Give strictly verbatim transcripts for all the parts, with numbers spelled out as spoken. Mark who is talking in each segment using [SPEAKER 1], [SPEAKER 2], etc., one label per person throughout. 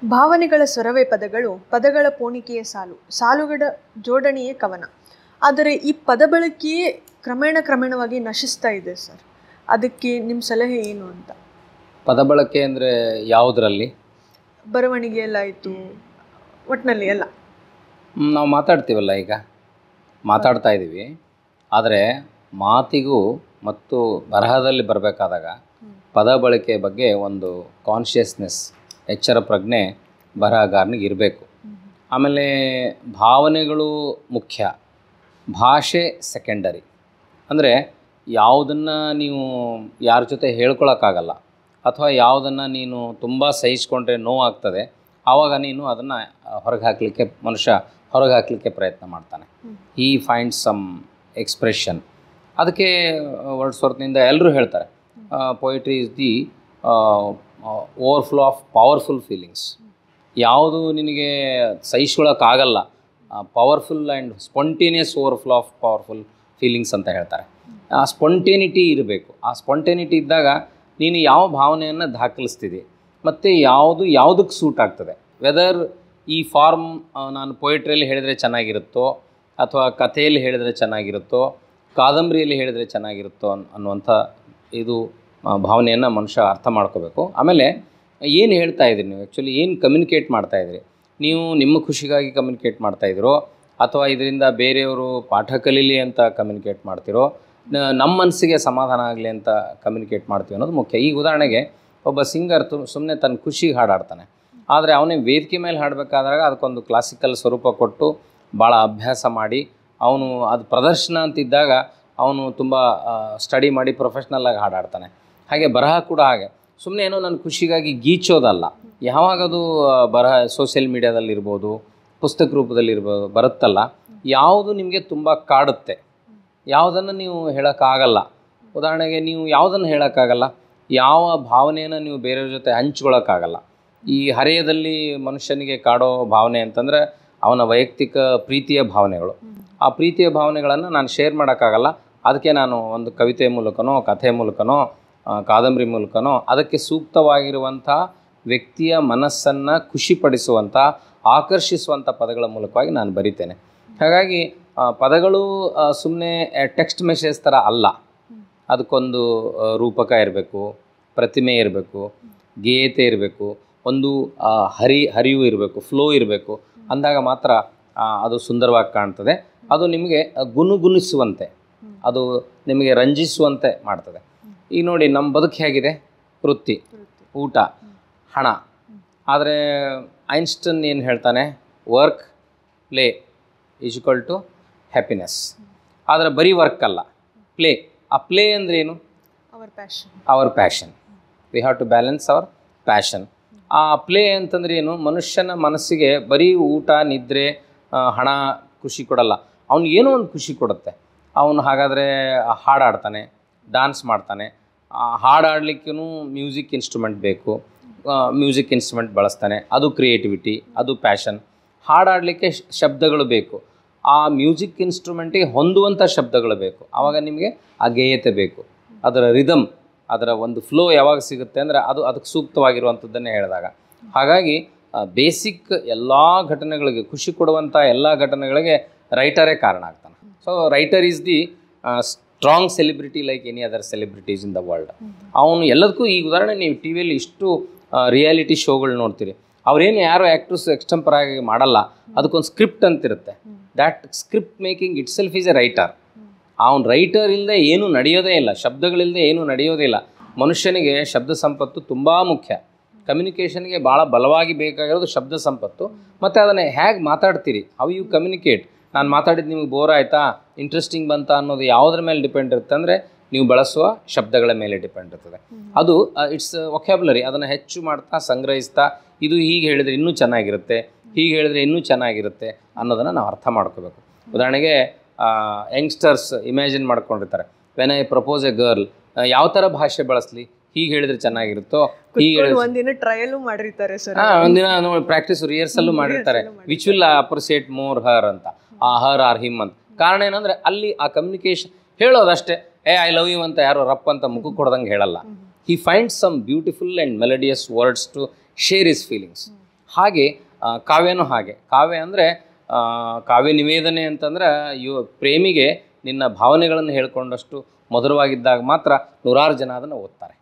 [SPEAKER 1] ಭಾವನೆಗಳ ಸ್ವರವೇ ಪದಗಳು, ಪದಗಳ ಪೋಣಿಕೆಯ ಸಾಲು, ಸಾಲುಗಳ ಜೋಡಣೆಯೇ ಕವನ. ಆದರೆ ಈ ಪದ ಬಳಕೆಯೇ ಕ್ರಮೇಣ ಕ್ರಮೇಣವಾಗಿ ನಶಿಸ್ತಾ ಇದೆ ಸರ್. ಅದಕ್ಕೆ ನಿಮ್ಮ ಸಲಹೆ ಏನು ಅಂತ?
[SPEAKER 2] ಪದ ಬಳಕೆ ಅಂದರೆ ಯಾವುದರಲ್ಲಿ?
[SPEAKER 1] ಬರವಣಿಗೆಯಲ್ಲಾಯಿತು, ಒಟ್ಟಿನಲ್ಲಿ ಎಲ್ಲ.
[SPEAKER 2] ನಾವು ಮಾತಾಡ್ತೀವಲ್ಲ, ಈಗ ಮಾತಾಡ್ತಾ ಇದ್ದೀವಿ. ಆದರೆ ಮಾತಿಗೂ ಮತ್ತು ಬರಹದಲ್ಲಿ ಬರಬೇಕಾದಾಗ ಪದ ಬಳಕೆ ಬಗ್ಗೆ ಒಂದು ಕಾನ್ಷಿಯಸ್ನೆಸ್, ಎಚ್ಚರ ಪ್ರಜ್ಞೆ ಬರಹಗಾರನಿಗೆ ಇರಬೇಕು. ಆಮೇಲೆ ಭಾವನೆಗಳು ಮುಖ್ಯ, ಭಾಷೆ ಸೆಕೆಂಡರಿ. ಅಂದರೆ ಯಾವುದನ್ನು ನೀವು ಯಾರ ಜೊತೆ ಹೇಳ್ಕೊಳಕ್ಕಾಗಲ್ಲ ಅಥವಾ ಯಾವುದನ್ನು ನೀನು ತುಂಬ ಸಹಿಸ್ಕೊಂಡ್ರೆ ನೋವಾಗ್ತದೆ, ಆವಾಗ ನೀನು ಅದನ್ನು ಹೊರಗೆ ಹಾಕಲಿಕ್ಕೆ ಮನುಷ್ಯ ಹೊರಗೆ ಹಾಕಲಿಕ್ಕೆ ಪ್ರಯತ್ನ ಮಾಡ್ತಾನೆ. ಈ ಫೈಂಡ್ ಸಮ್ ಎಕ್ಸ್ಪ್ರೆಷನ್. ಅದಕ್ಕೆ ವರ್ಡ್ಸ್ವರ್ತ್ನಿಂದ ಎಲ್ಲರೂ ಹೇಳ್ತಾರೆ, poetry is the overflow of powerful feelings. ಯಾವುದು ನಿನಗೆ ಸಹಿಸ್ಕೊಳ್ಳೋಕ್ಕಾಗಲ್ಲ, powerful and spontaneous overflow of powerful feelings ಅಂತ ಹೇಳ್ತಾರೆ. ಆ ಸ್ಪಾಂಟೇನಿಟಿ ಇರಬೇಕು. ಆ ಸ್ಪಾಂಟೇನಿಟಿ ಇದ್ದಾಗ ನೀನು ಯಾವ ಭಾವನೆಯನ್ನು ದಾಖಲಿಸ್ತಿದೆ ಮತ್ತು ಯಾವುದು ಯಾವುದಕ್ಕೆ ಸೂಟ್ ಆಗ್ತದೆ. ವೆದರ್ ಈ ಫಾರ್ಮ್ ನಾನು ಪೊಯಿಟ್ರಿಯಲ್ಲಿ ಹೇಳಿದರೆ ಚೆನ್ನಾಗಿರುತ್ತೋ ಅಥವಾ ಕಥೆಯಲ್ಲಿ ಹೇಳಿದರೆ ಚೆನ್ನಾಗಿರುತ್ತೋ, ಕಾದಂಬರಿಯಲ್ಲಿ ಹೇಳಿದರೆ ಚೆನ್ನಾಗಿರುತ್ತೋ ಅನ್ ಅನ್ನುವಂಥ ಇದು ಭಾವನೆಯನ್ನು ಮನುಷ್ಯ ಅರ್ಥ ಮಾಡ್ಕೋಬೇಕು. ಆಮೇಲೆ ಏನು ಹೇಳ್ತಾ ಇದ್ದೀರಿ ನೀವು, ಆ್ಯಕ್ಚುಲಿ ಏನು ಕಮ್ಯುನಿಕೇಟ್ ಮಾಡ್ತಾಯಿದ್ದೀರಿ ನೀವು? ನಿಮ್ಮ ಖುಷಿಗಾಗಿ ಕಮ್ಯುನಿಕೇಟ್ ಮಾಡ್ತಾಯಿದ್ದೀರೋ ಅಥವಾ ಇದರಿಂದ ಬೇರೆಯವರು ಪಾಠ ಕಲೀಲಿ ಅಂತ ಕಮ್ಯುನಿಕೇಟ್ ಮಾಡ್ತಿರೋ, ನಮ್ಮ ಮನಸ್ಸಿಗೆ ಸಮಾಧಾನ ಆಗಲಿ ಅಂತ ಕಮ್ಯುನಿಕೇಟ್ ಮಾಡ್ತೀವಿ ಅನ್ನೋದು ಮುಖ್ಯ. ಈಗ ಉದಾಹರಣೆಗೆ ಒಬ್ಬ ಸಿಂಗರ್ ತು ಸುಮ್ಮನೆ ತನ್ನ ಖುಷಿಗೆ ಹಾಡಾಡ್ತಾನೆ. ಆದರೆ ಅವನೇ ವೇದಿಕೆ ಮೇಲೆ ಹಾಡಬೇಕಾದಾಗ ಅದಕ್ಕೊಂದು ಕ್ಲಾಸಿಕಲ್ ಸ್ವರೂಪ ಕೊಟ್ಟು ಭಾಳ ಅಭ್ಯಾಸ ಮಾಡಿ ಅವನು ಅದು ಪ್ರದರ್ಶನ ಅಂತಿದ್ದಾಗ ಅವನು ತುಂಬ ಸ್ಟಡಿ ಮಾಡಿ ಪ್ರೊಫೆಷ್ನಲ್ಲಾಗಿ ಹಾಡಾಡ್ತಾನೆ. ಹಾಗೆ ಬರಹ ಕೂಡ ಹಾಗೆ, ಸುಮ್ಮನೆ ಏನೋ ನನ್ನ ಖುಷಿಗಾಗಿ ಗೀಚೋದಲ್ಲ. ಯಾವಾಗದು ಬರಹ ಸೋಷಿಯಲ್ ಮೀಡಿಯಾದಲ್ಲಿರ್ಬೋದು, ಪುಸ್ತಕ ರೂಪದಲ್ಲಿರ್ಬೋದು ಬರುತ್ತಲ್ಲ, ಯಾವುದು ನಿಮಗೆ ತುಂಬ ಕಾಡುತ್ತೆ, ಯಾವುದನ್ನು ನೀವು ಹೇಳೋಕ್ಕಾಗಲ್ಲ. ಉದಾಹರಣೆಗೆ ನೀವು ಯಾವುದನ್ನು ಹೇಳೋಕ್ಕಾಗಲ್ಲ, ಯಾವ ಭಾವನೆಯನ್ನು ನೀವು ಬೇರೆಯವ್ರ ಜೊತೆ ಹಂಚ್ಕೊಳ್ಳೋಕ್ಕಾಗಲ್ಲ. ಈ ಹರೆಯದಲ್ಲಿ ಮನುಷ್ಯನಿಗೆ ಕಾಡೋ ಭಾವನೆ ಅಂತಂದರೆ ಅವನ ವೈಯಕ್ತಿಕ ಪ್ರೀತಿಯ ಭಾವನೆಗಳು. ಆ ಪ್ರೀತಿಯ ಭಾವನೆಗಳನ್ನು ನಾನು ಶೇರ್ ಮಾಡೋಕ್ಕಾಗಲ್ಲ. ಅದಕ್ಕೆ ನಾನು ಒಂದು ಕವಿತೆ ಮೂಲಕನೋ, ಕಥೆ ಮೂಲಕನೋ, ಕಾದಂಬರಿ ಮೂಲಕನೋ ಅದಕ್ಕೆ ಸೂಕ್ತವಾಗಿರುವಂಥ ವ್ಯಕ್ತಿಯ ಮನಸ್ಸನ್ನು ಖುಷಿಪಡಿಸುವಂಥ, ಆಕರ್ಷಿಸುವಂಥ ಪದಗಳ ಮೂಲಕವಾಗಿ ನಾನು ಬರಿತೇನೆ. ಹಾಗಾಗಿ ಪದಗಳು ಸುಮ್ಮನೆ ಟೆಕ್ಸ್ಟ್ ಮೆಸೇಜ್ ಥರ ಅಲ್ಲ. ಅದಕ್ಕೊಂದು ರೂಪಕ ಇರಬೇಕು, ಪ್ರತಿಮೆ ಇರಬೇಕು, ಗೇಯತೆ ಇರಬೇಕು, ಒಂದು ಹರಿ ಹರಿವು ಇರಬೇಕು, ಫ್ಲೋ ಇರಬೇಕು. ಅಂದಾಗ ಮಾತ್ರ ಅದು ಸುಂದರವಾಗಿ ಕಾಣ್ತದೆ. ಅದು ನಿಮಗೆ ಗುನುಗುಣಿಸುವಂತೆ, ಅದು ನಿಮಗೆ ರಂಜಿಸುವಂತೆ ಮಾಡ್ತದೆ. ಈಗ ನೋಡಿ, ನಮ್ಮ ಬದುಕು ಹೇಗಿದೆ? ವೃತ್ತಿ, ಊಟ, ಹಣ. ಆದರೆ ಐನ್ಸ್ಟನ್ ಏನು ಹೇಳ್ತಾನೆ? Work play is equal to happiness. ಆದರೆ ಬರೀ ವರ್ಕ್ ಅಲ್ಲ, ಪ್ಲೇ. ಆ ಪ್ಲೇ ಅಂದರೆ ಏನು?
[SPEAKER 1] Our passion. Our
[SPEAKER 2] passion. We have to balance our passion. ಆ ಪ್ಲೇ ಅಂತಂದ್ರೆ ಏನು? ಮನುಷ್ಯನ ಮನಸ್ಸಿಗೆ ಬರೀ ಊಟ, ನಿದ್ರೆ, ಹಣ ಖುಷಿ ಕೊಡಲ್ಲ, ಅವ್ನಿಗೇನೋ ಒಂದು ಖುಷಿ ಕೊಡುತ್ತೆ. ಅವನು ಹಾಗಾದರೆ ಹಾಡಾಡ್ತಾನೆ, ಡ್ಯಾನ್ಸ್ ಮಾಡ್ತಾನೆ. ಹಾಡಾಡಲಿಕ್ಕೂ ಮ್ಯೂಸಿಕ್ ಇನ್ಸ್ಟ್ರೂಮೆಂಟ್ ಬೇಕು, ಮ್ಯೂಸಿಕ್ ಇನ್ಸ್ಟ್ರೂಮೆಂಟ್ ಬಳಸ್ತಾನೆ. ಅದು ಕ್ರಿಯೇಟಿವಿಟಿ, ಅದು ಪ್ಯಾಷನ್. ಹಾಡಾಡಲಿಕ್ಕೆ ಶಬ್ದಗಳು ಬೇಕು, ಆ ಮ್ಯೂಸಿಕ್ ಇನ್ಸ್ಟ್ರೂಮೆಂಟಿಗೆ ಹೊಂದುವಂಥ ಶಬ್ದಗಳು ಬೇಕು. ಆವಾಗ ನಿಮಗೆ ಆ ಗೇಯತೆ ಬೇಕು, ಅದರ ರಿದಮ್, ಅದರ ಒಂದು ಫ್ಲೋ ಯಾವಾಗ ಸಿಗುತ್ತೆ ಅಂದರೆ ಅದು ಅದಕ್ಕೆ ಸೂಕ್ತವಾಗಿರುವಂಥದ್ದನ್ನೇ ಹೇಳಿದಾಗ. ಹಾಗಾಗಿ ಬೇಸಿಕ್ ಎಲ್ಲ ಘಟನೆಗಳಿಗೆ, ಖುಷಿ ಕೊಡುವಂಥ ಎಲ್ಲ ಘಟನೆಗಳಿಗೆ ರೈಟರೇ ಕಾರಣ ಆಗ್ತಾನೆ. So writer is the strong celebrity like any other celebrities in the world. ಅವನು ಎಲ್ಲದಕ್ಕೂ, ಈಗ ಉದಾಹರಣೆ ನೀವು ಟಿ ವಿಯಲ್ಲಿ ಇಷ್ಟು ರಿಯಾಲಿಟಿ ಶೋಗಳು ನೋಡ್ತೀರಿ, ಅವರೇನು ಯಾರೋ ಆ್ಯಕ್ಟ್ರಸ್ ಎಕ್ಸ್ಟೆಂಪರ್ ಆಗಿ ಮಾಡಲ್ಲ, ಅದಕ್ಕೊಂದು ಸ್ಕ್ರಿಪ್ಟ್ ಅಂತಿರುತ್ತೆ. That script making itself is a writer. ಅವನು ರೈಟರ್ ಇಲ್ಲದೆ ಏನೂ ನಡೆಯೋದೇ ಇಲ್ಲ, ಶಬ್ದಗಳಿಲ್ಲದೆ ಏನೂ ನಡೆಯೋದೇ ಇಲ್ಲ. ಮನುಷ್ಯನಿಗೆ ಶಬ್ದ ಸಂಪತ್ತು ತುಂಬ ಮುಖ್ಯ. ಕಮ್ಯುನಿಕೇಷನ್ಗೆ ಭಾಳ ಬಲವಾಗಿ ಬೇಕಾಗಿರೋದು ಶಬ್ದ ಸಂಪತ್ತು. ಮತ್ತು ಅದನ್ನು ಹೇಗೆ ಮಾತಾಡ್ತೀರಿ, ಹೌ ಯು ಕಮ್ಯುನಿಕೇಟ್. ನಾನು ಮಾತಾಡಿದ್ದು ನಿಮಗೆ ಬೋರ್ ಆಯಿತಾ, ಇಂಟ್ರೆಸ್ಟಿಂಗ್ ಬಂತಾ ಅನ್ನೋದು ಯಾವುದ್ರ ಮೇಲೆ ಡಿಪೆಂಡ್ ಇರುತ್ತೆ ಅಂದರೆ ನೀವು ಬಳಸುವ ಶಬ್ದಗಳ ಮೇಲೆ ಡಿಪೆಂಡ್ ಇರ್ತದೆ. ಅದು ಇಟ್ಸ್ ವೊಕ್ಯಾಬ್ಯುಲರಿ. ಅದನ್ನು ಹೆಚ್ಚು ಮಾಡ್ತಾ, ಸಂಗ್ರಹಿಸ್ತಾ, ಇದು ಹೀಗೆ ಹೇಳಿದರೆ ಇನ್ನೂ ಚೆನ್ನಾಗಿರುತ್ತೆ, ಹೀಗೆ ಹೇಳಿದರೆ ಇನ್ನೂ ಚೆನ್ನಾಗಿರುತ್ತೆ ಅನ್ನೋದನ್ನು ನಾವು ಅರ್ಥ ಮಾಡ್ಕೋಬೇಕು. ಉದಾಹರಣೆಗೆ ಯಂಗ್ಸ್ಟರ್ಸ್ ಇಮ್ಯಾಜಿನ್ ಮಾಡ್ಕೊಂಡಿರ್ತಾರೆ, when I propose a girl, ಯಾವ ಥರ ಭಾಷೆ ಬಳಸಲಿ, ಹೀಗೆ ಹೇಳಿದರೆ ಚೆನ್ನಾಗಿರುತ್ತೋ, ಹೀಗೆ
[SPEAKER 1] ಒಂದಿನ ಟ್ರಯಲು ಮಾಡಿರ್ತಾರೆ ಸರ್.
[SPEAKER 2] ಹಾಂ, ಒಂದಿನ ನೋಡಿ ಪ್ರಾಕ್ಟೀಸ್ ರಿಹರ್ಸಲ್ಲು ಮಾಡಿರ್ತಾರೆ. Which will appreciate more her ಅಂತ, ಆ ಹರ್ ಆರ್ ಹಿಮ್ ಅಂತ. ಕಾರಣ ಏನಂದರೆ ಅಲ್ಲಿ ಆ ಕಮ್ಯುನಿಕೇಷನ್ ಹೇಳೋದಷ್ಟೇ. ಏ ಐ ಲವ್ ಯು ಅಂತ ಯಾರೋ ರಪ್ ಅಂತ ಮುಖಕ್ಕೆ ಕೊಡ್ದಂಗೆ ಹೇಳಲ್ಲ. He finds some beautiful and melodious words to share his feelings. ಹಾಗೆ ಕಾವ್ಯನೂ ಹಾಗೆ. ಕಾವ್ಯ ಅಂದರೆ ಕಾವ್ಯ ನಿವೇದನೆ ಅಂತಂದ್ರೆ ಯು ಪ್ರೇಮಿಗೆ ನಿನ್ನ ಭಾವನೆಗಳನ್ನು ಹೇಳ್ಕೊಂಡಷ್ಟು ಮಧುರವಾಗಿದ್ದಾಗ ಮಾತ್ರ ನೂರಾರು ಜನ ಅದನ್ನು ಓದ್ತಾರೆ.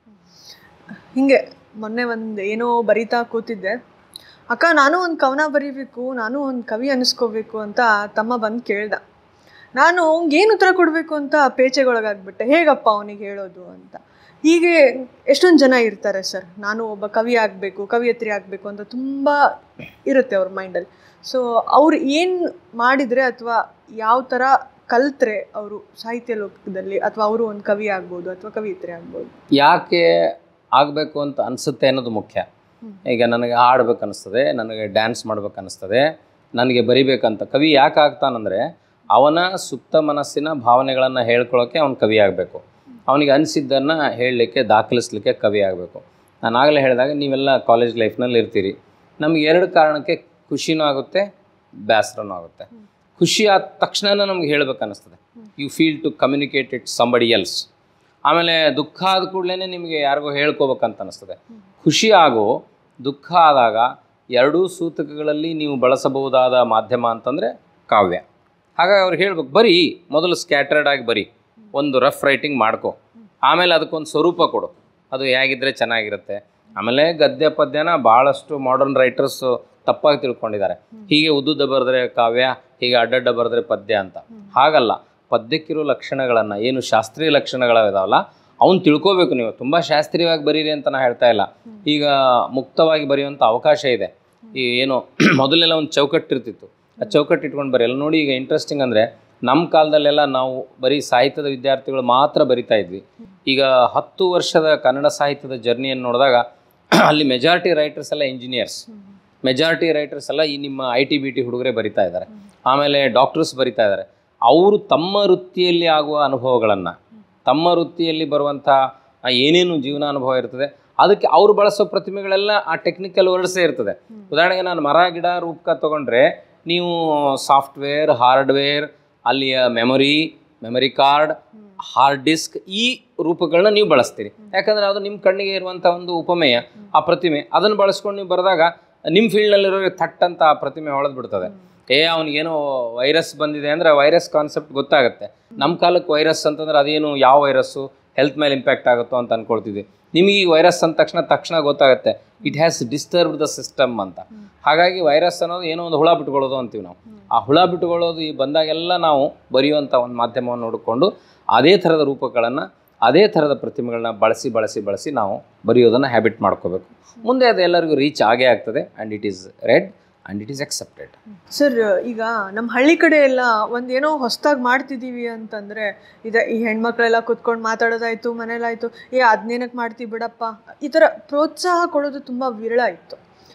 [SPEAKER 1] ಹಿಂಗೆ ಮೊನ್ನೆ ಒಂದು ಏನೋ ಬರಿತಾ ಕೂತಿದ್ದೆ, ಅಕ್ಕ ನಾನು ಒಂದು ಕವನ ಬರೀಬೇಕು, ನಾನು ಒಂದು ಕವಿ ಅನ್ನಿಸ್ಕೋಬೇಕು ಅಂತ ತಮ್ಮ ಬಂದು ಕೇಳ್ದ. ನಾನು ಏನು ಉತ್ತರ ಕೊಡಬೇಕು ಅಂತ ಪೇಚೆಗೊಳಗಾಗ್ಬಿಟ್ಟೆ, ಹೇಗಪ್ಪ ಅವನಿಗೆ ಹೇಳೋದು ಅಂತ. ಹೀಗೆ ಎಷ್ಟೊಂದು ಜನ ಇರ್ತಾರೆ ಸರ್, ನಾನು ಒಬ್ಬ ಕವಿ ಆಗಬೇಕು, ಕವಿಯತ್ರಿ ಆಗಬೇಕು ಅಂತ ತುಂಬ ಇರುತ್ತೆ ಅವ್ರ ಮೈಂಡಲ್ಲಿ. ಸೊ ಅವ್ರು ಏನು ಮಾಡಿದರೆ ಅಥವಾ ಯಾವ ಥರ ಕಲ್ತ್ರೆ ಅವರು ಸಾಹಿತ್ಯ ಲೋಕದಲ್ಲಿ ಅಥವಾ ಅವರು ಒಂದು ಕವಿ ಆಗ್ಬೋದು ಅಥವಾ ಕವಿಯತ್ರಿ ಆಗ್ಬೋದು?
[SPEAKER 2] ಯಾಕೆ ಆಗಬೇಕು ಅಂತ ಅನಿಸುತ್ತೆ ಅನ್ನೋದು ಮುಖ್ಯ. ಈಗ ನನಗೆ ಹಾಡ್ಬೇಕು ಅನ್ನಿಸ್ತದೆ, ನನಗೆ ಡ್ಯಾನ್ಸ್ ಮಾಡ್ಬೇಕು ಅನ್ನಿಸ್ತದೆ, ನನಗೆ ಬರಿಬೇಕಂತ. ಕವಿ ಯಾಕೆ ಆಗ್ತಾನಂದರೆ ಅವನ ಸುಪ್ತ ಮನಸ್ಸಿನ ಭಾವನೆಗಳನ್ನು ಹೇಳ್ಕೊಳ್ಳೋಕ್ಕೆ ಅವನು ಕವಿ ಆಗಬೇಕು. ಅವನಿಗೆ ಅನಿಸಿದ್ದನ್ನು ಹೇಳಲಿಕ್ಕೆ, ದಾಖಲಿಸ್ಲಿಕ್ಕೆ ಕವಿ ಆಗಬೇಕು. ನಾನು ಆಗಲೇ ಹೇಳಿದಾಗ ನೀವೆಲ್ಲ ಕಾಲೇಜ್ ಲೈಫ್ನಲ್ಲಿ ಇರ್ತೀರಿ. ನಮಗೆ ಎರಡು ಕಾರಣಕ್ಕೆ ಖುಷಿನೂ ಆಗುತ್ತೆ, ಬೇಸರನೂ ಆಗುತ್ತೆ. ಖುಷಿ ಆದ ತಕ್ಷಣ ನಮ್ಗೆ ಹೇಳ್ಬೇಕು ಅನ್ನಿಸ್ತದೆ, you feel to communicate it somebody else. ಆಮೇಲೆ ದುಃಖ ಆದ ಕೂಡಲೇ ನಿಮಗೆ ಯಾರಿಗೋ ಹೇಳ್ಕೋಬೇಕಂತ ಅನ್ನಿಸ್ತದೆ. ಖುಷಿ ಆಗೋ ದುಃಖ ಆದಾಗ ಎರಡೂ ಸೂತಕಗಳಲ್ಲಿ ನೀವು ಬಳಸಬಹುದಾದ ಮಾಧ್ಯಮ ಅಂತಂದರೆ ಕಾವ್ಯ. ಹಾಗಾಗಿ ಅವ್ರಿಗೆ ಹೇಳ್ಬೇಕು, ಬರೀ ಮೊದಲು ಸ್ಕ್ಯಾಟರ್ಡ್ ಆಗಿ ಬರೀ, ಒಂದು ರಫ್ ರೈಟಿಂಗ್ ಮಾಡ್ಕೊ, ಆಮೇಲೆ ಅದಕ್ಕೊಂದು ಸ್ವರೂಪ ಕೊಡು, ಅದು ಹೇಗಿದ್ದರೆ ಚೆನ್ನಾಗಿರುತ್ತೆ. ಆಮೇಲೆ ಗದ್ಯ ಪದ್ಯನ ಭಾಳಷ್ಟು ಮಾಡರ್ನ್ ರೈಟರ್ಸು ತಪ್ಪಾಗಿ ತಿಳ್ಕೊಂಡಿದ್ದಾರೆ. ಹೀಗೆ ಉದ್ದುದ್ದ ಬರೆದ್ರೆ ಕಾವ್ಯ, ಹೀಗೆ ಅಡ್ಡಡ್ಡ ಬರೆದ್ರೆ ಪದ್ಯ ಅಂತ. ಹಾಗಲ್ಲ, ಪದ್ಯಕ್ಕಿರೋ ಲಕ್ಷಣಗಳನ್ನು, ಏನು ಶಾಸ್ತ್ರೀಯ ಲಕ್ಷಣಗಳಿದಾವಲ್ಲ ಅವ್ನು ತಿಳ್ಕೋಬೇಕು. ನೀವು ತುಂಬ ಶಾಸ್ತ್ರೀಯವಾಗಿ ಬರೀರಿ ಅಂತ ನಾನು ಹೇಳ್ತಾ ಇಲ್ಲ. ಈಗ ಮುಕ್ತವಾಗಿ ಬರೆಯುವಂಥ ಅವಕಾಶ ಇದೆ. ಈ ಏನು ಮೊದಲೆಲ್ಲ ಒಂದು ಚೌಕಟ್ಟಿರ್ತಿತ್ತು, ಆ ಚೌಕಟ್ಟು ಇಟ್ಕೊಂಡು ಬರೀ. ಎಲ್ಲ ನೋಡಿ ಈಗ ಇಂಟ್ರೆಸ್ಟಿಂಗ್ ಅಂದರೆ ನಮ್ಮ ಕಾಲದಲ್ಲೆಲ್ಲ ನಾವು ಬರೀ ಸಾಹಿತ್ಯದ ವಿದ್ಯಾರ್ಥಿಗಳು ಮಾತ್ರ ಬರಿತಾ ಇದ್ವಿ. ಈಗ ಹತ್ತು ವರ್ಷದ ಕನ್ನಡ ಸಾಹಿತ್ಯದ ಜರ್ನಿಯನ್ನು ನೋಡಿದಾಗ ಅಲ್ಲಿ ಮೆಜಾರಿಟಿ ರೈಟರ್ಸ್ ಎಲ್ಲ ಇಂಜಿನಿಯರ್ಸ್, ಮೆಜಾರಿಟಿ ರೈಟರ್ಸ್ ಎಲ್ಲ ಈ ನಿಮ್ಮ ಐ ಟಿ ಬಿ ಟಿ ಹುಡುಗರೇ ಬರಿತಾ ಇದ್ದಾರೆ. ಆಮೇಲೆ ಡಾಕ್ಟರ್ಸ್ ಬರಿತಾ ಇದ್ದಾರೆ. ಅವರು ತಮ್ಮ ವೃತ್ತಿಯಲ್ಲಿ ಆಗುವ ಅನುಭವಗಳನ್ನು, ತಮ್ಮ ವೃತ್ತಿಯಲ್ಲಿ ಬರುವಂಥ ಏನೇನು ಜೀವನ ಅನುಭವ ಇರ್ತದೆ ಅದಕ್ಕೆ ಅವರು ಬಳಸೋ ಪ್ರತಿಮೆಗಳೆಲ್ಲ ಆ ಟೆಕ್ನಿಕಲ್ ವರ್ಡ್ಸೇ ಇರ್ತದೆ. ಉದಾಹರಣೆಗೆ ನಾನು ಮರ ಗಿಡ ರೂಪಕ ತೊಗೊಂಡ್ರೆ ನೀವು ಸಾಫ್ಟ್ವೇರ್, ಹಾರ್ಡ್ವೇರ್, ಅಲ್ಲಿಯ memory, memory card, hard disk, ಈ ರೂಪಗಳನ್ನ ನೀವು ಬಳಸ್ತೀರಿ. ಯಾಕಂದರೆ ಅದು ನಿಮ್ಮ ಕಣ್ಣಿಗೆ ಇರುವಂಥ ಒಂದು ಉಪಮೇಯ, ಆ ಪ್ರತಿಮೆ. ಅದನ್ನು ಬಳಸ್ಕೊಂಡು ನೀವು ಬರೆದಾಗ ನಿಮ್ಮ ಫೀಲ್ಡ್ನಲ್ಲಿರೋ ಥಟ್ ಅಂತ ಆ ಪ್ರತಿಮೆ ಹೊಳೆದು ಬಿಡ್ತದೆ. ಏ ಅವನಿಗೇನೋ ವೈರಸ್ ಬಂದಿದೆ ಅಂದರೆ ವೈರಸ್ ಕಾನ್ಸೆಪ್ಟ್ ಗೊತ್ತಾಗುತ್ತೆ. ನಮ್ಮ ಕಾಲಕ್ಕೆ ವೈರಸ್ ಅಂತಂದ್ರೆ ಅದೇನು, ಯಾವ ವೈರಸ್ಸು, ಹೆಲ್ತ್ ಮೇಲೆ ಇಂಪ್ಯಾಕ್ಟ್ ಆಗುತ್ತೋ ಅಂತ ಅಂದ್ಕೊಳ್ತಿದ್ವಿ. ನಿಮಗೆ ಈ ವೈರಸ್ ಅಂದ ತಕ್ಷಣ ತಕ್ಷಣ ಗೊತ್ತಾಗುತ್ತೆ it has disturb the system ಅಂತ. ಹಾಗಾಗಿ ವೈರಸ್ ಅನ್ನೋದು ಏನೋ ಒಂದು ಹುಳ ಬಿಟ್ಕೊಳ್ಳೋದು ಅಂತೀವಿ ನಾವು. ಆ ಹುಳ ಬಿಟ್ಕೊಳ್ಳೋದು ಈ ಬಂದಾಗೆಲ್ಲ ನಾವು ಬರೆಯುವಂಥ ಒಂದು ಮಾಧ್ಯಮವನ್ನು ನೋಡಿಕೊಂಡು ಅದೇ ಥರದ ರೂಪಗಳನ್ನು, ಅದೇ ಥರದ ಪ್ರತಿಮೆಗಳನ್ನ ಬಳಸಿ ಬಳಸಿ ಬಳಸಿ ನಾವು ಬರೆಯೋದನ್ನು ಹ್ಯಾಬಿಟ್ ಮಾಡ್ಕೋಬೇಕು. ಮುಂದೆ ಅದು ಎಲ್ಲರಿಗೂ ರೀಚ್ ಆಗೇ ಆಗ್ತದೆ. And it is read and it is accepted.
[SPEAKER 1] Sir, ಈಗ ನಮ್ಮ ಹಳ್ಳಿ ಕಡೆ ಎಲ್ಲ ಒಂದು ಏನೋ ಹೊಸದಾಗಿ ಮಾಡ್ತಿದ್ದೀವಿ ಅಂತಂದರೆ ಇದೆ, ಈ ಹೆಣ್ಮಕ್ಳೆಲ್ಲ ಕೂತ್ಕೊಂಡು ಮಾತಾಡೋದಾಯಿತು, ಮನೇಲಾಯಿತು, ಏ ಅದನ್ನೇನಕ್ಕೆ ಮಾಡ್ತೀವಿ ಬಿಡಪ್ಪ, ಈ ಥರ ಪ್ರೋತ್ಸಾಹ ಕೊಡೋದು ತುಂಬ ವಿರಳ ಇತ್ತು.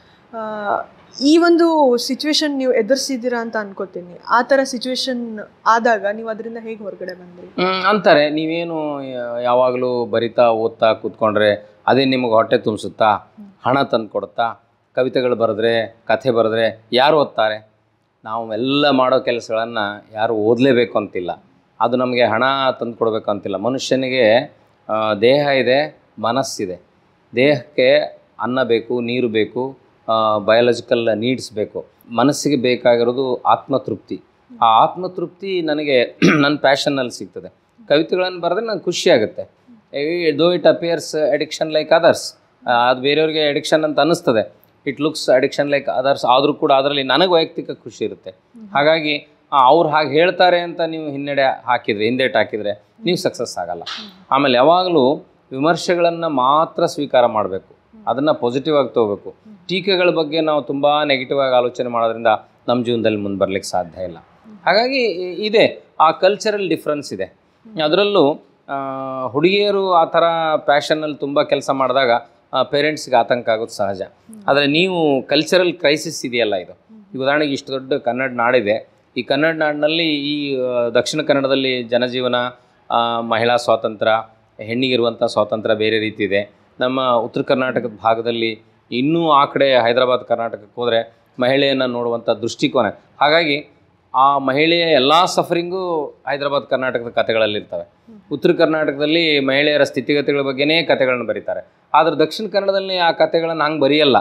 [SPEAKER 1] ಈ ಒಂದು ಸಿಚುವೇಶನ್ ನೀವು ಎದುರಿಸಿದ್ದೀರಾ ಅಂತ ಅನ್ಕೋತೀನಿ. ಆ ಥರ ಸಿಚುವೇಶನ್ ಆದಾಗ ನೀವು ಅದರಿಂದ ಹೇಗೆ ಹೊರಗಡೆ ಬಂದ್ರಿ?
[SPEAKER 2] ಅಂತಾರೆ, ನೀವೇನು ಯಾವಾಗಲೂ ಬರಿತಾ ಓದ್ತಾ ಕೂತ್ಕೊಂಡ್ರೆ ಅದೇ ನಿಮಗೆ ಹೊಟ್ಟೆ ತುಂಬಿಸುತ್ತಾ, ಹಣ ತಂದು ಕೊಡುತ್ತಾ? ಕವಿತೆಗಳು ಬರೆದ್ರೆ, ಕಥೆ ಬರೆದ್ರೆ ಯಾರು ಓದ್ತಾರೆ? ನಾವು ಎಲ್ಲ ಮಾಡೋ ಕೆಲಸಗಳನ್ನು ಯಾರು ಓದಲೇಬೇಕು ಅಂತಿಲ್ಲ, ಅದು ನಮಗೆ ಹಣ ತಂದು ಕೊಡಬೇಕು ಅಂತಿಲ್ಲ. ಮನುಷ್ಯನಿಗೆ ದೇಹ ಇದೆ, ಮನಸ್ಸಿದೆ. ದೇಹಕ್ಕೆ ಅನ್ನ ಬೇಕು, ನೀರು ಬೇಕು, ಬಯಾಲಜಿಕಲ್ ನೀಡ್ಸ್ ಬೇಕು. ಮನಸ್ಸಿಗೆ ಬೇಕಾಗಿರೋದು ಆತ್ಮತೃಪ್ತಿ. ಆ ಆತ್ಮತೃಪ್ತಿ ನನಗೆ ನನ್ನ ಪ್ಯಾಷನ್ನಲ್ಲಿ ಸಿಗ್ತದೆ. ಕವಿತೆಗಳನ್ನು ಬರೆದ್ರೆ ನಂಗೆ ಖುಷಿಯಾಗುತ್ತೆ. Though it appears addiction like others, ಅದು ಬೇರೆಯವ್ರಿಗೆ ಅಡಿಕ್ಷನ್ ಅಂತ ಅನ್ನಿಸ್ತದೆ. It looks addiction like others, ಆದರೂ ಕೂಡ ಅದರಲ್ಲಿ ನನಗೆ ವೈಯಕ್ತಿಕ ಖುಷಿ ಇರುತ್ತೆ. ಹಾಗಾಗಿ ಅವ್ರು ಹಾಗೆ ಹೇಳ್ತಾರೆ ಅಂತ ನೀವು ಹಿನ್ನಡೆ ಹಾಕಿದರೆ, ಹಿಂದೇಟು ಹಾಕಿದರೆ ನೀವು ಸಕ್ಸಸ್ ಆಗಲ್ಲ. ಆಮೇಲೆ ಯಾವಾಗಲೂ ವಿಮರ್ಶೆಗಳನ್ನು ಮಾತ್ರ ಸ್ವೀಕಾರ ಮಾಡಬೇಕು, ಅದನ್ನು ಪಾಸಿಟಿವ್ ಆಗಿ ತೊಗೋಬೇಕು. ಟೀಕೆಗಳ ಬಗ್ಗೆ ನಾವು ತುಂಬ ನೆಗೆಟಿವ್ ಆಗಿ ಆಲೋಚನೆ ಮಾಡೋದ್ರಿಂದ ನಮ್ಮ ಜೀವನದಲ್ಲಿ ಮುಂದೆ ಬರಲಿಕ್ಕೆ ಸಾಧ್ಯ ಇಲ್ಲ. ಹಾಗಾಗಿ ಇದೆ, ಆ ಕಲ್ಚರಲ್ ಡಿಫ್ರೆನ್ಸ್ ಇದೆ. ಅದರಲ್ಲೂ ಹುಡುಗಿಯರು ಆ ಥರ ಪ್ಯಾಷನ್ನಲ್ಲಿ ತುಂಬ ಕೆಲಸ ಮಾಡಿದಾಗ ಪೇರೆಂಟ್ಸ್ಗೆ ಆತಂಕ ಆಗೋದು ಸಹಜ. ಆದರೆ ನೀವು ಕಲ್ಚರಲ್ ಕ್ರೈಸಿಸ್ ಇದೆಯಲ್ಲ, ಇದು ಈಗ ಉದಾಹರಣೆಗೆ ಇಷ್ಟು ದೊಡ್ಡ ಕನ್ನಡ ನಾಡಿದೆ. ಈ ಕನ್ನಡ ನಾಡಿನಲ್ಲಿ ಈ ದಕ್ಷಿಣ ಕನ್ನಡದಲ್ಲಿ ಜನಜೀವನ, ಮಹಿಳಾ ಸ್ವಾತಂತ್ರ್ಯ, ಹೆಣ್ಣಿಗಿರುವಂಥ ಸ್ವಾತಂತ್ರ್ಯ ಬೇರೆ ರೀತಿ ಇದೆ. ನಮ್ಮ ಉತ್ತರ ಕರ್ನಾಟಕದ ಭಾಗದಲ್ಲಿ ಇನ್ನೂ ಆ ಕಡೆ ಹೈದರಾಬಾದ್ ಕರ್ನಾಟಕಕ್ಕೆ ಹೋದರೆ ಮಹಿಳೆಯನ್ನು ನೋಡುವಂಥ ದೃಷ್ಟಿಕೋನ. ಹಾಗಾಗಿ ಆ ಮಹಿಳೆಯ ಎಲ್ಲ ಸಫರಿಂಗು ಹೈದರಾಬಾದ್ ಕರ್ನಾಟಕದ ಕಥೆಗಳಲ್ಲಿರ್ತವೆ. ಉತ್ತರ ಕರ್ನಾಟಕದಲ್ಲಿ ಮಹಿಳೆಯರ ಸ್ಥಿತಿಗತಿಗಳ ಬಗ್ಗೆನೇ ಕಥೆಗಳನ್ನು ಬರೀತಾರೆ. ಆದರೆ ದಕ್ಷಿಣ ಕನ್ನಡದಲ್ಲಿ ಆ ಕಥೆಗಳನ್ನು ಹಂಗೆ ಬರೆಯಲ್ಲ.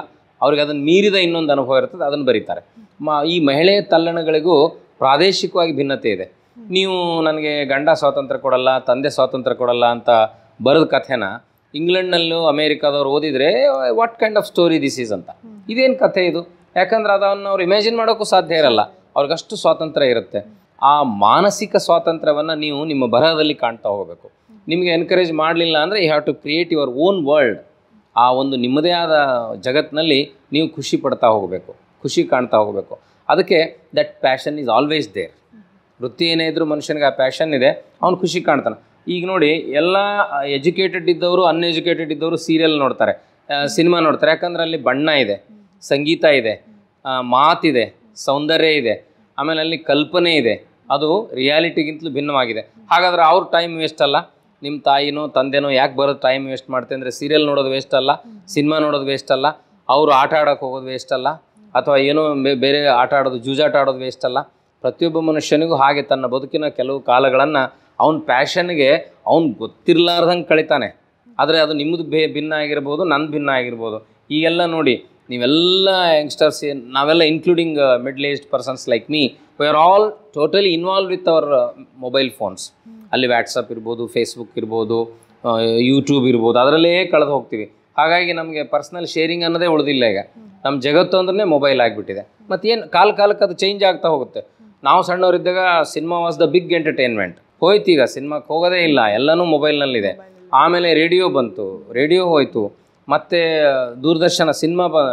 [SPEAKER 2] ಅವ್ರಿಗೆ ಅದನ್ನು ಮೀರಿದ ಇನ್ನೊಂದು ಅನುಭವ ಇರ್ತದೆ, ಅದನ್ನು ಬರೀತಾರೆ. ಮ ಈ ಮಹಿಳೆಯ ತಲ್ಲಣಗಳಿಗೂ ಪ್ರಾದೇಶಿಕವಾಗಿ ಭಿನ್ನತೆ ಇದೆ. ನೀವು ನನಗೆ ಗಂಡ ಸ್ವಾತಂತ್ರ್ಯ ಕೊಡಲ್ಲ, ತಂದೆ ಸ್ವಾತಂತ್ರ್ಯ ಕೊಡಲ್ಲ ಅಂತ ಬರೆದ ಕಥೆನ ಇಂಗ್ಲೆಂಡ್ನಲ್ಲೂ ಅಮೇರಿಕಾದವ್ರು ಓದಿದರೆ what kind of story this is ಅಂತ, ಇದೇನು ಕಥೆ ಇದು? ಯಾಕಂದ್ರೆ ಅದನ್ನು ಅವ್ರು ಇಮ್ಯಾಜಿನ್ ಮಾಡೋಕ್ಕೂ ಸಾಧ್ಯ ಇರಲ್ಲ, ಅವ್ರಿಗಷ್ಟು ಸ್ವಾತಂತ್ರ್ಯ ಇರುತ್ತೆ. ಆ ಮಾನಸಿಕ ಸ್ವಾತಂತ್ರ್ಯವನ್ನು ನೀವು ನಿಮ್ಮ ಬರಹದಲ್ಲಿ ಕಾಣ್ತಾ ಹೋಗಬೇಕು. ನಿಮಗೆ ಎನ್ಕರೇಜ್ ಮಾಡಲಿಲ್ಲ ಅಂದರೆ you have to create your own world. ಆ ಒಂದು ನಿಮ್ಮದೇ ಆದ ಜಗತ್ತಿನಲ್ಲಿ ನೀವು ಖುಷಿ ಪಡ್ತಾ ಹೋಗಬೇಕು, ಖುಷಿ ಕಾಣ್ತಾ ಹೋಗಬೇಕು. ಅದಕ್ಕೆ that passion is always there. ವೃತ್ತಿ ಏನೇ ಇದ್ದರೂ ಮನುಷ್ಯನಿಗೆ ಆ ಪ್ಯಾಷನ್ ಇದೆ, ಅವ್ನು ಖುಷಿ ಕಾಣ್ತಾನೆ. ಈಗ ನೋಡಿ, ಎಲ್ಲ ಎಜುಕೇಟೆಡ್ ಇದ್ದವರು ಅನ್ಎಜುಕೇಟೆಡ್ ಇದ್ದವರು ಸೀರಿಯಲ್ ನೋಡ್ತಾರೆ, ಸಿನಿಮಾ ನೋಡ್ತಾರೆ. ಯಾಕಂದ್ರೆ ಅಲ್ಲಿ ಬಣ್ಣ ಇದೆ, ಸಂಗೀತ ಇದೆ, ಮಾತಿದೆ, ಸೌಂದರ್ಯ ಇದೆ, ಆಮೇಲೆ ಅಲ್ಲಿ ಕಲ್ಪನೆ ಇದೆ. ಅದು ರಿಯಾಲಿಟಿಗಿಂತಲೂ ಭಿನ್ನವಾಗಿದೆ. ಹಾಗಾದ್ರೆ ಅವ್ರ ಟೈಮ್ ವೇಸ್ಟ್ ಅಲ್ಲ? ನಿಮ್ಮ ತಾಯಿನೋ ತಂದೆನೋ ಯಾಕೆ ಬರೋದು ಟೈಮ್ ವೇಸ್ಟ್ ಮಾಡ್ತೆ ಅಂದರೆ ಸೀರಿಯಲ್ ನೋಡೋದು ವೇಸ್ಟ್ ಅಲ್ಲ, ಸಿನಿಮಾ ನೋಡೋದು ವೇಸ್ಟ್ ಅಲ್ಲ, ಅವರು ಆಟ ಆಡೋಕ್ಕೆ ಹೋಗೋದು ವೇಸ್ಟ್ ಅಲ್ಲ, ಅಥವಾ ಏನೋ ಬೇರೆ ಆಟ ಆಡೋದು, ಜೂಜಾಟ ಆಡೋದು ವೇಸ್ಟ್ ಅಲ್ಲ. ಪ್ರತಿಯೊಬ್ಬ ಮನುಷ್ಯನಿಗೂ ಹಾಗೆ ತನ್ನ ಬದುಕಿನ ಕೆಲವು ಕಾಲಗಳನ್ನು ಅವನ ಪ್ಯಾಷನ್ಗೆ ಅವ್ನು ಗೊತ್ತಿರಲಾರ್ದಂಗೆ ಕಳಿತಾನೆ. ಆದರೆ ಅದು ನಿಮ್ಮದು ಬೇ ಭಿನ್ನ ಆಗಿರ್ಬೋದು, ನನ್ನ ಭಿನ್ನ ಆಗಿರ್ಬೋದು. ಈಗೆಲ್ಲ ನೋಡಿ, ನೀವೆಲ್ಲ ಯಂಗ್ಸ್ಟರ್ಸ್, ನಾವೆಲ್ಲ including middle aged persons like me, we are all totally involve with our mobile phones. ಅಲ್ಲಿ ವ್ಯಾಟ್ಸಪ್ ಇರ್ಬೋದು, ಫೇಸ್ಬುಕ್ ಇರ್ಬೋದು, ಯೂಟ್ಯೂಬ್ ಇರ್ಬೋದು, ಅದರಲ್ಲೇ ಕಳೆದು ಹೋಗ್ತೀವಿ. ಹಾಗಾಗಿ ನಮಗೆ ಪರ್ಸ್ನಲ್ ಶೇರಿಂಗ್ ಅನ್ನೋದೇ ಉಳಿದಿಲ್ಲ. ಈಗ ನಮ್ಮ ಜಗತ್ತು ಅಂದ್ರೆ ಮೊಬೈಲ್ ಆಗಿಬಿಟ್ಟಿದೆ. ಮತ್ತೇನು ಕಾಲ ಕಾಲಕ್ಕೆ ಅದು ಚೇಂಜ್ ಆಗ್ತಾ ಹೋಗುತ್ತೆ. ನಾವು ಸಣ್ಣವರಿದ್ದಾಗ cinema was the big entertainment. ಹೋಯ್ತು, ಈಗ ಸಿನಿಮಾಕ್ಕೆ ಹೋಗೋದೇ ಇಲ್ಲ, ಎಲ್ಲನೂ ಮೊಬೈಲ್ನಲ್ಲಿದೆ. ಆಮೇಲೆ ರೇಡಿಯೋ ಬಂತು, ರೇಡಿಯೋ ಹೋಯಿತು, ಮತ್ತು ದೂರದರ್ಶನ, ಸಿನಿಮಾ ಬ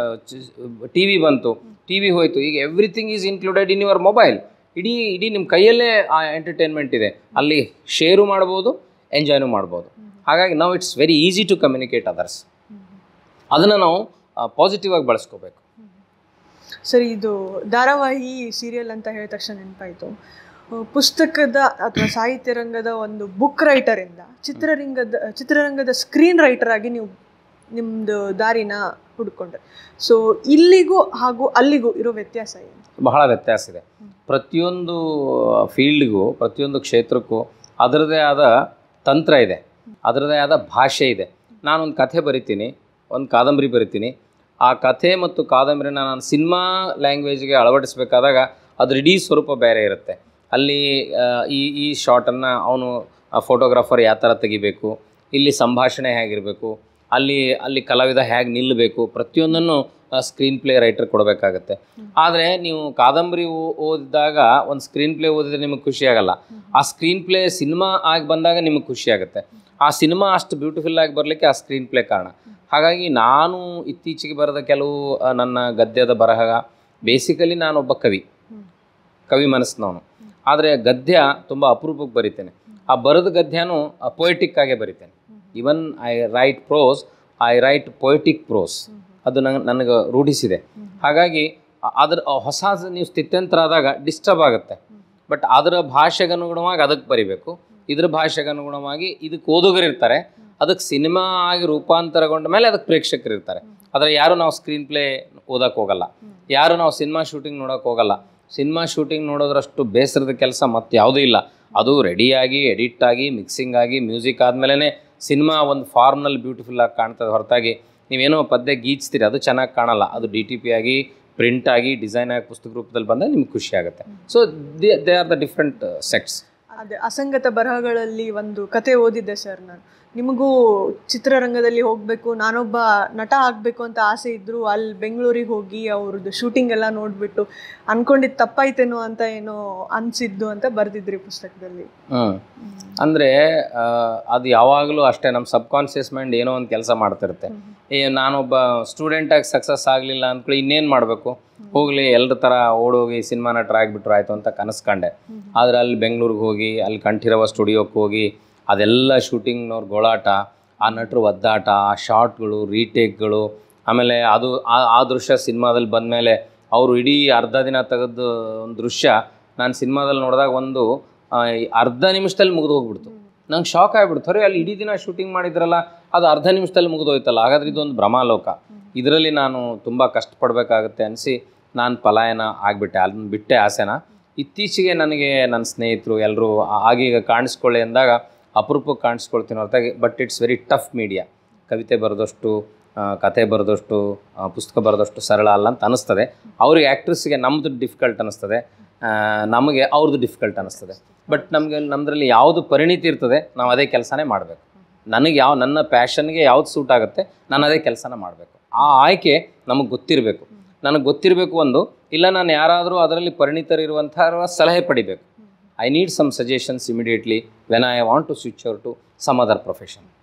[SPEAKER 2] ಟಿ ವಿ ಬಂತು, ಟಿ ವಿ ಹೋಯಿತು. ಈಗ everything is included in your mobile. ಇಡೀ ಇಡೀ ನಿಮ್ಮ ಕೈಯಲ್ಲೇ ಆ ಎಂಟರ್ಟೈನ್ಮೆಂಟ್ ಇದೆ. ಅಲ್ಲಿ ಶೇರು ಮಾಡ್ಬೋದು, ಎಂಜಾಯ್ನೂ ಮಾಡ್ಬೋದು. ಹಾಗಾಗಿ ನಾವು it's very easy to communicate others. ಅದನ್ನು ನಾವು ಪಾಸಿಟಿವ್ ಆಗಿ ಬಳಸ್ಕೋಬೇಕು.
[SPEAKER 1] ಸರಿ, ಇದು ಧಾರಾವಾಹಿ ಸೀರಿಯಲ್ ಅಂತ ಹೇಳಿದ ತಕ್ಷಣ ನೆನಪಾಯಿತು. ಪುಸ್ತಕದ ಅಥವಾ ಸಾಹಿತ್ಯ ರಂಗದ ಒಂದು ಬುಕ್ ರೈಟರಿಂದ ಚಿತ್ರರಂಗದ ಚಿತ್ರರಂಗದ ಸ್ಕ್ರೀನ್ ರೈಟರ್ ಆಗಿ ನೀವು ನಿಮ್ಮದು ದಾರಿನ ಹುಡ್ಕೊಂಡ್ರೆ, ಸೊ ಇಲ್ಲಿಗೂ ಹಾಗೂ ಅಲ್ಲಿಗೂ ಇರೋ ವ್ಯತ್ಯಾಸ ಏನು?
[SPEAKER 2] ಬಹಳ ವ್ಯತ್ಯಾಸ ಇದೆ. ಪ್ರತಿಯೊಂದು ಫೀಲ್ಡ್ಗೂ, ಪ್ರತಿಯೊಂದು ಕ್ಷೇತ್ರಕ್ಕೂ ಅದರದೇ ಆದ ತಂತ್ರ ಇದೆ, ಅದರದೇ ಆದ ಭಾಷೆ ಇದೆ. ನಾನೊಂದು ಕಥೆ ಬರಿತೀನಿ, ಒಂದು ಕಾದಂಬರಿ ಬರಿತೀನಿ. ಆ ಕಥೆ ಮತ್ತು ಕಾದಂಬರಿನ ನಾನು ಸಿನಿಮಾ ಲ್ಯಾಂಗ್ವೇಜ್ಗೆ ಅಳವಡಿಸಬೇಕಾದಾಗ ಅದ್ರ ಇಡೀ ಸ್ವರೂಪ ಬೇರೆ ಇರುತ್ತೆ. ಅಲ್ಲಿ ಈ ಈ ಶಾಟನ್ನು ಅವನು ಫೋಟೋಗ್ರಾಫರ್ ಯಾವ ಥರ ತೆಗಿಬೇಕು, ಇಲ್ಲಿ ಸಂಭಾಷಣೆ ಹೇಗಿರಬೇಕು, ಅಲ್ಲಿ ಅಲ್ಲಿ ಕಲಾವಿದ ಹೇಗೆ ನಿಲ್ಲಬೇಕು, ಪ್ರತಿಯೊಂದನ್ನು ಸ್ಕ್ರೀನ್ ಪ್ಲೇ ರೈಟರ್ ಕೊಡಬೇಕಾಗತ್ತೆ. ಆದರೆ ನೀವು ಕಾದಂಬರಿ ಓದಿದಾಗ ಒಂದು ಸ್ಕ್ರೀನ್ ಪ್ಲೇ ಓದಿದ್ರೆ ನಿಮಗೆ ಖುಷಿಯಾಗಲ್ಲ. ಆ ಸ್ಕ್ರೀನ್ ಪ್ಲೇ ಸಿನಿಮಾ ಆಗಿ ಬಂದಾಗ ನಿಮಗೆ ಖುಷಿಯಾಗುತ್ತೆ. ಆ ಸಿನಿಮಾ ಅಷ್ಟು ಬ್ಯೂಟಿಫುಲ್ ಆಗಿ ಬರಲಿಕ್ಕೆ ಆ ಸ್ಕ್ರೀನ್ ಪ್ಲೇ ಕಾರಣ. ಹಾಗಾಗಿ ನಾನು ಇತ್ತೀಚೆಗೆ ಬರೆದ ಕೆಲವು ನನ್ನ ಗದ್ಯದ ಬರಹ, ಬೇಸಿಕಲಿ ನಾನೊಬ್ಬ ಕವಿ, ಕವಿ ಮನಸ್ಸಿನವನು. ಆದರೆ ಗದ್ಯ ತುಂಬ ಅಪರೂಪಕ್ಕೆ ಬರಿತೇನೆ. ಆ ಬರೆದ ಗದ್ಯನೂ ಪೊಯೆಟಿಕ್ ಆಗೇ ಬರಿತೇನೆ. Even I write prose, I write poetic prose. ಅದು ನಂಗೆ ನನಗೆ ರೂಢಿಸಿದೆ. ಹಾಗಾಗಿ ಅದರ ಹೊಸ ನೀವು ಸ್ಥಿತ್ಯಂತರ ಆದಾಗ ಡಿಸ್ಟರ್ಬ್ ಆಗುತ್ತೆ. ಬಟ್ ಅದರ ಭಾಷೆಗೆ ಅನುಗುಣವಾಗಿ ಅದಕ್ಕೆ ಬರಿಬೇಕು, ಇದ್ರ ಭಾಷೆಗೆ ಅನುಗುಣವಾಗಿ ಇದಕ್ಕೆ ಓದುಗರಿರ್ತಾರೆ, ಅದಕ್ಕೆ ಸಿನಿಮಾ ಆಗಿ ರೂಪಾಂತರಗೊಂಡ ಮೇಲೆ ಅದಕ್ಕೆ ಪ್ರೇಕ್ಷಕರು ಇರ್ತಾರೆ. ಆದರೆ ಯಾರು ನಾವು ಸ್ಕ್ರೀನ್ ಪ್ಲೇ ಓದಕ್ಕೆ ಹೋಗಲ್ಲ, ಯಾರು ನಾವು ಸಿನಿಮಾ ಶೂಟಿಂಗ್ ನೋಡೋಕ್ಕೆ ಹೋಗಲ್ಲ. ಸಿನಿಮಾ ಶೂಟಿಂಗ್ ನೋಡೋದ್ರಷ್ಟು ಬೇಸರದ ಕೆಲಸ ಮತ್ತು ಯಾವುದೂ ಇಲ್ಲ. ಅದು ರೆಡಿಯಾಗಿ, ಎಡಿಟ್ ಆಗಿ, ಮಿಕ್ಸಿಂಗ್ ಆಗಿ, ಮ್ಯೂಸಿಕ್ ಆದಮೇಲೆ ಸಿನಿಮಾ ಒಂದು ಫಾರ್ಮ್ನಲ್ಲಿ ಬ್ಯೂಟಿಫುಲ್ಲಾಗಿ ಕಾಣ್ತದೆ. ಹೊರತಾಗಿ ನೀವೇನೋ ಪದ್ಯ ಗೀಚ್ತೀರಿ, ಅದು ಚೆನ್ನಾಗಿ ಕಾಣಲ್ಲ. ಅದು ಡಿ ಟಿ ಪಿ ಆಗಿ, ಪ್ರಿಂಟ್ ಆಗಿ, ಡಿಸೈನ್ ಆಗಿ ಪುಸ್ತಕ ರೂಪದಲ್ಲಿ ಬಂದರೆ ನಿಮ್ಗೆ ಖುಷಿ ಆಗುತ್ತೆ. So they they are the different sets.
[SPEAKER 1] ಅದೇ ಅಸಂಗತ ಬರಹಗಳಲ್ಲಿ ಒಂದು ಕತೆ ಓದಿದ್ದೆ ಸರ್ ನಾನು. ನಿಮಗೂ ಚಿತ್ರರಂಗದಲ್ಲಿ ಹೋಗಬೇಕು, ನಾನೊಬ್ಬ ನಟ ಆಗಬೇಕು ಅಂತ ಆಸೆ ಇದ್ದರೂ ಅಲ್ಲಿ ಬೆಂಗಳೂರಿಗೆ ಹೋಗಿ ಅವ್ರದ್ದು ಶೂಟಿಂಗ್ ಎಲ್ಲ ನೋಡಿಬಿಟ್ಟು ಅಂದ್ಕೊಂಡಿದ್ದು ತಪ್ಪಾಯ್ತೇನೋ ಅಂತ ಏನೋ ಅನಿಸಿದ್ದು ಅಂತ ಬರೆದಿದ್ರಿ ಪುಸ್ತಕದಲ್ಲಿ.
[SPEAKER 2] ಹ್ಞೂ ಅಂದರೆ ಅದು ಯಾವಾಗಲೂ ಅಷ್ಟೇ, ನಮ್ಮ ಸಬ್ಕಾನ್ಷಿಯಸ್ ಮೈಂಡ್ ಏನೋ ಒಂದು ಕೆಲಸ ಮಾಡ್ತಿರುತ್ತೆ. ಏ ನಾನೊಬ್ಬ ಸ್ಟೂಡೆಂಟಾಗಿ ಸಕ್ಸಸ್ ಆಗಲಿಲ್ಲ ಅಂದ್ಕೊಳ್ಳಿ, ಇನ್ನೇನು ಮಾಡಬೇಕು, ಹೋಗಲಿ ಎಲ್ಲರ ಥರ ಓಡೋಗಿ ಸಿನಿಮಾ ನಟರ ಆಗಿಬಿಟ್ರು ಆಯಿತು ಅಂತ ಕನಸ್ಕೊಂಡೆ. ಆದರೆ ಅಲ್ಲಿ ಬೆಂಗಳೂರಿಗೆ ಹೋಗಿ ಅಲ್ಲಿ ಕಂಠೀರವ ಸ್ಟುಡಿಯೋಕ್ಕೆ ಹೋಗಿ ಅದೆಲ್ಲ ಶೂಟಿಂಗ್ನವ್ರ ಗೋಳಾಟ, ಆ ನಟರು ಒದ್ದಾಟ, ಆ ಶಾರ್ಟ್ಗಳು, ರೀಟೇಕ್ಗಳು, ಆಮೇಲೆ ಅದು ಆ ದೃಶ್ಯ ಸಿನಿಮಾದಲ್ಲಿ ಬಂದಮೇಲೆ ಅವರು ಇಡೀ ಅರ್ಧ ದಿನ ತೆಗೆದು ಒಂದು ದೃಶ್ಯ ನಾನು ಸಿನಿಮಾದಲ್ಲಿ ನೋಡಿದಾಗ ಒಂದು ಅರ್ಧ ನಿಮಿಷದಲ್ಲಿ ಮುಗಿದು ಹೋಗ್ಬಿಡ್ತು. ನಂಗೆ ಶಾಕ್ ಆಗಿಬಿಡ್ತು. ಅರೆ ಅಲ್ಲಿ ಇಡೀ ದಿನ ಶೂಟಿಂಗ್ ಮಾಡಿದ್ರಲ್ಲ, ಅದು ಅರ್ಧ ನಿಮಿಷದಲ್ಲಿ ಮುಗಿದೋಯ್ತಲ್ಲ, ಹಾಗಾದ್ರೆ ಇದೊಂದು ಭ್ರಮಾಲೋಕ, ಇದರಲ್ಲಿ ನಾನು ತುಂಬ ಕಷ್ಟಪಡಬೇಕಾಗತ್ತೆ ಅನಿಸಿ ನಾನು ಪಲಾಯನ ಆಗಿಬಿಟ್ಟೆ. ಅದನ್ನ ಬಿಟ್ಟೆ ಆಸೆನ. ಇತ್ತೀಚೆಗೆ ನನಗೆ ನನ್ನ ಸ್ನೇಹಿತರು ಎಲ್ಲರೂ ಆಗೀಗ ಕಾಣಿಸ್ಕೊಳ್ಳಿ ಅಂದಾಗ ಅಪರೂಪಕ್ಕೆ ಕಾಣಿಸ್ಕೊಳ್ತೀನಿ ಹೊರತಾಗಿ. But it's very tough media. ಕವಿತೆ ಬರೆದಷ್ಟು ಕತೆ ಬರೆದಷ್ಟು ಪುಸ್ತಕ ಬರೆದಷ್ಟು ಸರಳ ಅಲ್ಲ ಅಂತ ಅನ್ನಿಸ್ತದೆ. ಅವ್ರಿಗೆ ಆ್ಯಕ್ಟ್ರೆಸ್ಗೆ ನಮ್ಮದು ಡಿಫಿಕಲ್ಟ್ ಅನ್ನಿಸ್ತದೆ, ನಮಗೆ ಅವ್ರದ್ದು ಡಿಫಿಕಲ್ಟ್ ಅನ್ನಿಸ್ತದೆ. ಬಟ್ ನಮಗೆ ನಮ್ಮದ್ರಲ್ಲಿ ಯಾವುದು ಪರಿಣಿತಿ ಇರ್ತದೆ ನಾವು ಅದೇ ಕೆಲಸನೇ ಮಾಡಬೇಕು. ನನಗೆ ಯಾವ ನನ್ನ ಪ್ಯಾಷನ್ಗೆ ಯಾವ್ದು ಸೂಟ್ ಆಗುತ್ತೆ ನಾನು ಅದೇ ಕೆಲಸನ ಮಾಡಬೇಕು. ಆ ಆಯ್ಕೆ ನಮಗೆ ಗೊತ್ತಿರಬೇಕು. ನನಗೆ ಗೊತ್ತಿರಬೇಕು ಒಂದು, ಇಲ್ಲ ನಾನು ಯಾರಾದರೂ ಅದರಲ್ಲಿ ಪರಿಣಿತರಿರುವಂಥ ಸಲಹೆ ಪಡಿಬೇಕು. I need some suggestions immediately when I want to switch over to some other profession.